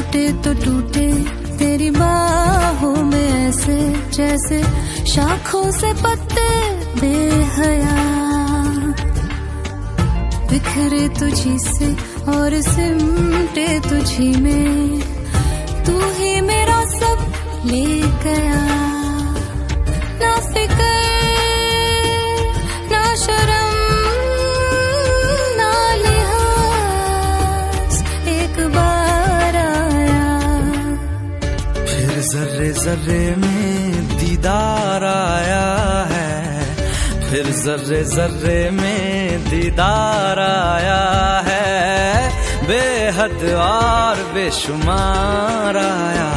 टूटे तो टूटे तेरी बाहों में ऐसे जैसे शाखों से पत्ते बेहया, बिखरे तुझी से और सिमटे तुझी में, तू ही मेरा सब ले गया। ना फिक्र ना शर्म ना लिहाज, एक बार आया। फिर जर्रे जर्रे में दीदार आया है, फिर जर्रे जर्रे में दीदार आया है, बेहद और बेशुमार आया